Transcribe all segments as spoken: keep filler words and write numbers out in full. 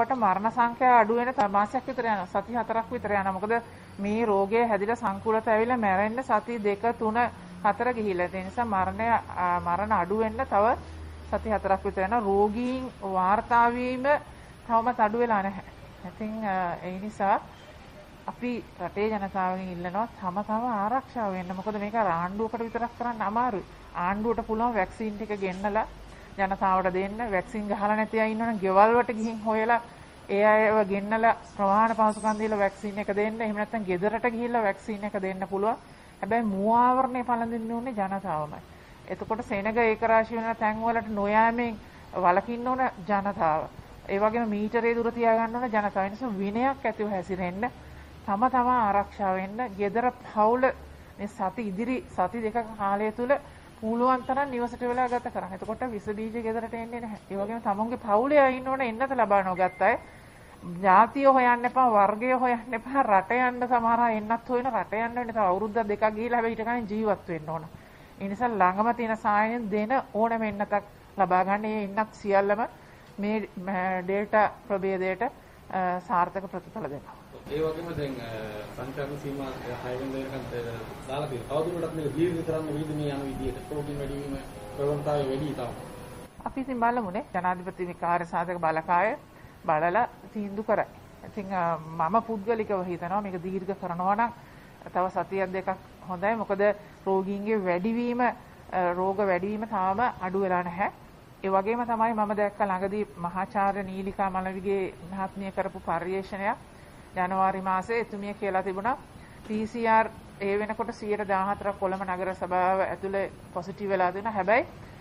වෙලාවට මරණ සංඛ්‍යාව අඩු වෙන මාසයක් විතර යනවා. සති හතරක් විතර යනවා. මොකද මේ රෝගය හැදිලා සංකූලත ඇවිල්ලා මැරෙන්න සති දෙක තුන හතර ගිහිල්ලා. ඒ නිසා මරණය මරණ අඩු වෙන්න තව සති හතරක් විතර යනවා. රෝගීන් වාර්තා වීම තවමත් අඩු වෙලා නැහැ. ඉතින් ඒ නිසා අපි රටේ ජනතාවගෙන් ඉල්ලනවා තම තම ආරක්ෂා වෙන්න. මොකද මේක ආණ්ඩුවකට විතරක් කරන්න අමාරුයි. ආණ්ඩුවට පුළුවන් වැක්සින් ටික ගෙන්නලා ජනතාවට දෙන්න. වැක්සින් ගහලා නැති අය ඉන්නවනම් ගෙවල් වලට ගිහින් හොයලා ඒ අයව ගෙන්නලා ප්‍රමාණ පහසුකම් දීලා වැක්සින් එක දෙන්න. එහෙම නැත්නම් ගෙදරට ගිහිල්ලා වැක්සින් එක දෙන්න පුළුවන්. හැබැයි මූආවරණය පළඳින්න ඕනේ ජනතාවමයි. එතකොට සෙනග ඒකරාශී වෙන තැන් වලට නොයෑමෙන් වළකින්න ඕන ජනතාව. ඒ වගේම මීටරේ දුර තියාගන්න ඕන ජනතාව. ඒ නිසා විනයක් ඇතිව හැසිරෙන්න, තම තම ආරක්ෂා වෙන්න, ගෙදර පවුල මේ සති ඉදිරි සති දෙකක කාලය තුල පුළුවන් තරම් නිවසට වෙලා ගත කරන්න. එතකොට විස බීජ ගෙදරට එන්නේ නැහැ. ඒ වගේම තමන්ගේ පවුලේ අය ඉන්න ඕන එන්නත ලබා නොගත්ත අය. ජාතිය හොයන්න එපා, වර්ගය හොයන්න එපා, රට යන්න සමහර අය එන්නත් හොයන රට යන්න වෙන්නේ තව අවුරුද්දක් දෙකක් ගිහිල්ලා හැබැයි ඊට කලින් ජීවත් වෙන්න ඕන. ඒ නිසා ළඟම තියෙන සායයෙන් දෙන ඕනම එන්නතක් ලබා ගන්න. ඒ එන්නත් සියල්ලම මේ ඩෙල්ටා ප්‍රභේදයට සාර්ථක ප්‍රතිඵල දෙනවා. ඒ වගේම දැන් සංචාරන සීමා හය වෙනි දවසකට දාලා තියෙනවා. තවදුරටත් මේක දීර්ඝ කරන්න වේද මේ යන විදිහට රෝගීන් වැඩි වීම ප්‍රවණතාවය වැඩි තමයි. අපි ඉතින් බලමුනේ ජනාධිපති කාර්ය සාධක බලකාය බලලා තීන්දුව කරයි. ඉතින් මම පුද්ගලිකව හිතනවා මේක දීර්ඝ කරනවා නම් තව සතියක් දෙකක් හොඳයි. මොකද රෝගීන්ගේ වැඩිවීම රෝග වැඩිවීම තාම අඩු වෙලා නැහැ. ඒ වගේම තමයි මම දැක්ක ළඟදී මහාචාර්ය නීලිකා මලවිගේ මහත්මිය කරපු පර්යේෂණයක් ජනවාරි මාසයේ එතුමිය කියලා තිබුණා පී සී ආර් ඒ වෙනකොට සියයට දාහතරක් කොළඹ නගර සභාව ඇතුලේ පොසිටිව් වෙලා තියෙනවා. හැබැයි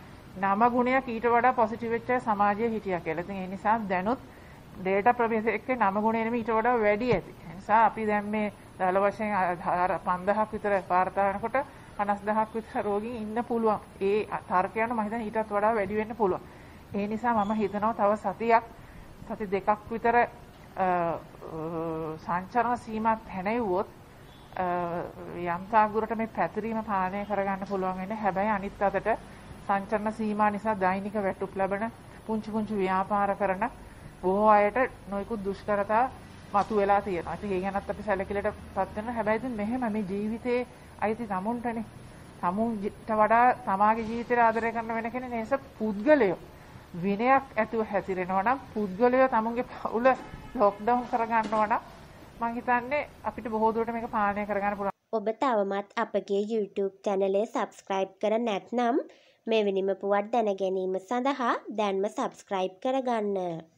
නම ගුණයක් ඊට වඩා පොසිටිව් වෙච්ච සමාජයේ හිටියා කියලා. ඉතින් ඒ නිසා දැනුත් ඩේටා ප්‍රභේද එක්ක නම ගුණය නෙමෙයි ඊට වඩා වැඩි ඇති. ඒ නිසා අපි දැන් මේ දල වශයෙන් පන්දහක් විතර වාර්තා වෙනකොට පනස් දහයක් විතර රෝගීන් ඉන්න පුළුවන්. ඒ තර්කයන් මම හිතන්නේ ඊටත් වඩා වැඩි වෙන්න පුළුවන්. ඒ නිසා මම හිතනවා තව සතියක් සති දෙකක් විතර සංචරණ සීමාත් හැනෙව්වොත් යම් තාගුරට මේ පැතිරීම පාලනය කරගන්න පුළුවන් වෙන්නේ. හැබැයි අනිත් අතට සංචරණ සීමා නිසා දෛනික වැටුප් ලැබෙන පුංචි පුංචි ව්‍යාපාර කරන බොහෝ අයට නොයෙකුත් දුෂ්කරතා මතුවලා තියෙනවා. ඉතින් ඒ ගැනත් අපි සැලකිලිටපත් වෙනවා. හැබැයි ඉතින් මෙහෙම මේ ජීවිතේ අයිති තමුන්ටනේ. තමුන්ට වඩා තමාගේ ජීවිතය ආදරය කරන වෙන කෙනෙක් නේස පුද්ගලයෝ. විනයක් ඇතුව හැසිරෙනවා නම් පුද්ගලයෝ තමුන්ගේ පවුල ලොක්ඩවුන් කරගන්නවා නම් මම හිතන්නේ අපිට බොහෝ දුරට මේක පාලනය කරගන්න පුළුවන්. ඔබ තවමත් අපගේ YouTube channel එක subscribe කර නැත්නම් මෙවැනිම පුවත් දැන ගැනීම සඳහා දැන්ම subscribe කරගන්න.